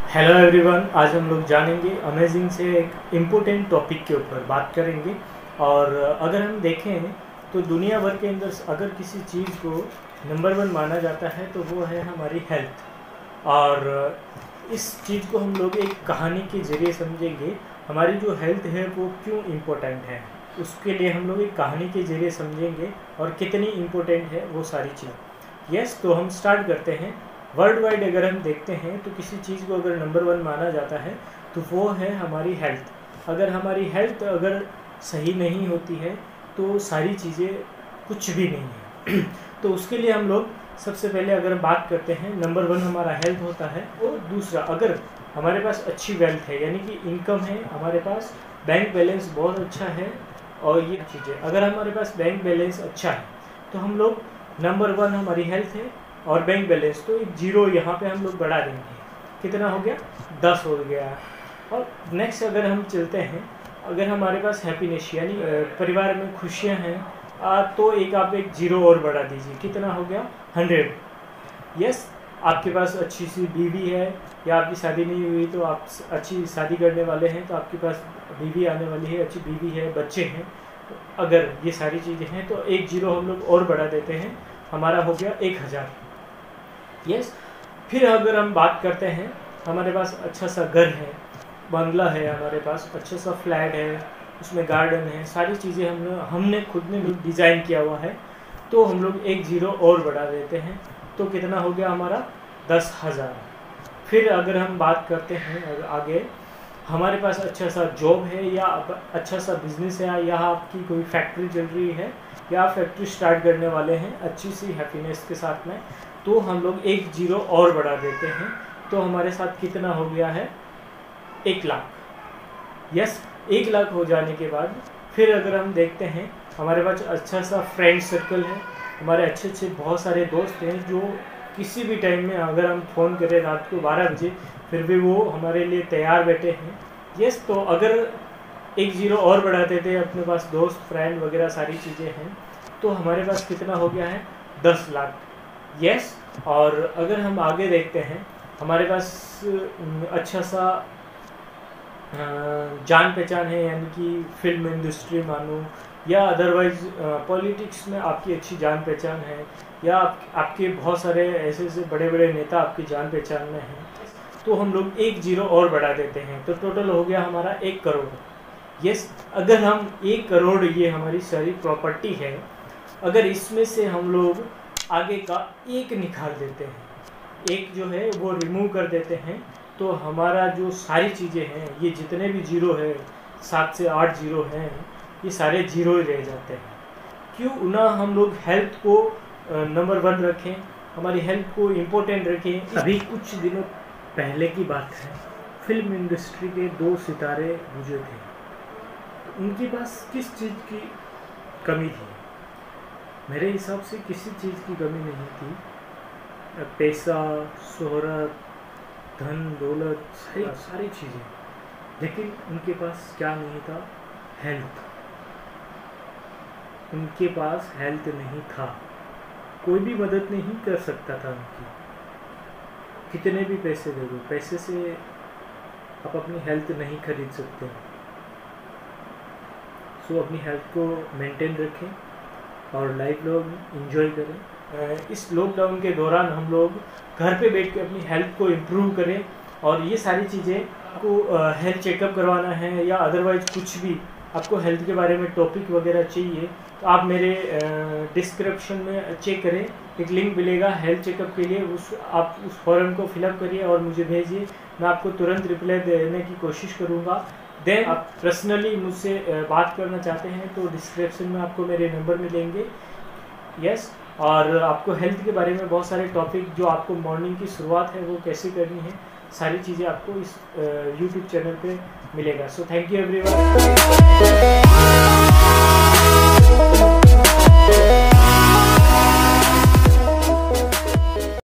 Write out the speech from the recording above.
Hello everyone, आज हम लोग जानेंगे अमेजिंग से एक इम्पोर्टेंट टॉपिक के ऊपर बात करेंगे। और अगर हम देखें तो दुनिया भर के अंदर अगर किसी चीज़ को नंबर 1 माना जाता है तो वो है हमारी हेल्थ। और इस चीज़ को हम लोग एक कहानी के ज़रिए समझेंगे। हमारी जो हेल्थ है वो क्यों इम्पोर्टेंट है, उसके लिए हम लोग एक कहानी के ज़रिए समझेंगे और कितनी इम्पोर्टेंट है वो सारी चीज़। यस, तो हम स्टार्ट करते हैं। वर्ल्ड वाइड अगर हम देखते हैं तो किसी चीज़ को अगर नंबर 1 माना जाता है तो वो है हमारी हेल्थ। अगर हमारी हेल्थ अगर सही नहीं होती है तो सारी चीज़ें कुछ भी नहीं है। तो उसके लिए हम लोग सबसे पहले अगर बात करते हैं, नंबर 1 हमारा हेल्थ होता है। और दूसरा, अगर हमारे पास अच्छी वेल्थ है यानी कि इनकम है, हमारे पास बैंक बैलेंस बहुत अच्छा है, और ये चीज़ें अगर हमारे पास बैंक बैलेंस अच्छा है तो हम लोग नंबर 1 हमारी हेल्थ है और बैंक बैलेंस, तो एक जीरो यहाँ पे हम लोग बढ़ा देंगे। कितना हो गया? 10 हो गया। और नेक्स्ट अगर हम चलते हैं, अगर हमारे पास हैप्पीनेस यानी परिवार में खुशियाँ हैं तो आप एक जीरो और बढ़ा दीजिए। कितना हो गया? 100। यस, आपके पास अच्छी सी बीवी है या आपकी शादी नहीं हुई तो आप अच्छी शादी करने वाले हैं तो आपके पास बीवी आने वाली है, अच्छी बीवी है, बच्चे हैं। तो अगर ये सारी चीज़ें हैं तो एक जीरो हम लोग और बढ़ा देते हैं, हमारा हो गया 1000। यस, फिर अगर हम बात करते हैं, हमारे पास अच्छा सा घर है, बंगला है, हमारे पास अच्छा सा फ्लैट है, उसमें गार्डन है, सारी चीज़ें हमने खुद ने डिज़ाइन किया हुआ है, तो हम लोग एक जीरो और बढ़ा देते हैं, तो कितना हो गया हमारा? 10,000। फिर अगर हम बात करते हैं आगे, हमारे पास अच्छा सा जॉब है या अच्छा सा बिजनेस है, या आपकी कोई फैक्ट्री चल रही है या फैक्ट्री स्टार्ट करने वाले हैं अच्छी सी हैप्पीनेस के साथ में, तो हम लोग एक जीरो और बढ़ा देते हैं, तो हमारे साथ कितना हो गया है? 1 लाख। यस, 1 लाख हो जाने के बाद फिर अगर हम देखते हैं, हमारे पास अच्छा सा फ्रेंड सर्कल है, हमारे अच्छे अच्छे बहुत सारे दोस्त हैं जो किसी भी टाइम में अगर हम फ़ोन करें रात को 12 बजे फिर भी वो हमारे लिए तैयार बैठे हैं। यस, तो अगर एक जीरो और बढ़ाते थे, अपने पास दोस्त फ्रेंड वगैरह सारी चीज़ें हैं, तो हमारे पास कितना हो गया है? 10 लाख। यस, और अगर हम आगे देखते हैं, हमारे पास अच्छा सा जान पहचान है, यानी कि फिल्म इंडस्ट्री मानो या अदरवाइज पॉलिटिक्स में आपकी अच्छी जान पहचान है, या आपके बहुत सारे ऐसे बड़े बड़े नेता आपकी जान पहचान में हैं, तो हम लोग एक जीरो और बढ़ा देते हैं, तो टोटल हो गया हमारा 1 करोड़। यस, अगर हम 1 करोड़, ये हमारी सारी प्रॉपर्टी है, अगर इसमें से हम लोग आगे का एक निकाल देते हैं, एक जो है वो रिमूव कर देते हैं, तो हमारा जो सारी चीज़ें हैं, ये जितने भी जीरो है, 7 से 8 जीरो हैं, ये सारे जीरो ही रह जाते हैं। क्यों ना हम लोग हेल्थ को नंबर 1 रखें, हमारी हेल्थ को इम्पोर्टेंट रखें। अभी कुछ दिनों पहले की बात है, फिल्म इंडस्ट्री के 2 सितारे गुजरे थे, तो उनके पास किस चीज़ की कमी थी? मेरे हिसाब से किसी चीज़ की कमी नहीं थी। पैसा, शोहरत, धन दौलत, सारी चीज़ें, लेकिन उनके पास क्या नहीं था? हेल्थ। उनके पास हेल्थ नहीं था, कोई भी मदद नहीं कर सकता था उनकी। कितने भी पैसे दे दो, पैसे से आप अपनी हेल्थ नहीं खरीद सकते। सो अपनी हेल्थ को मेंटेन रखें और लाइफ लॉन्ग एंजॉय करें। इस लॉकडाउन के दौरान हम लोग घर पे बैठ के अपनी हेल्थ को इम्प्रूव करें, और ये सारी चीज़ें आपको हेल्थ चेकअप करवाना है या अदरवाइज कुछ भी आपको हेल्थ के बारे में टॉपिक वगैरह चाहिए, तो आप मेरे डिस्क्रिप्शन में चेक करें, एक लिंक मिलेगा हेल्थ चेकअप के लिए, आप उस फॉर्म को फिलअप करिए और मुझे भेजिए, मैं आपको तुरंत रिप्लाई देने की कोशिश करूँगा। देन आप पर्सनली मुझसे बात करना चाहते हैं तो डिस्क्रिप्शन में आपको मेरे नंबर मिलेंगे। यस, और आपको हेल्थ के बारे में बहुत सारे टॉपिक, जो आपको मॉर्निंग की शुरुआत है वो कैसे करनी है, सारी चीज़ें आपको इस यूट्यूब चैनल पे मिलेगा। So thank you everyone.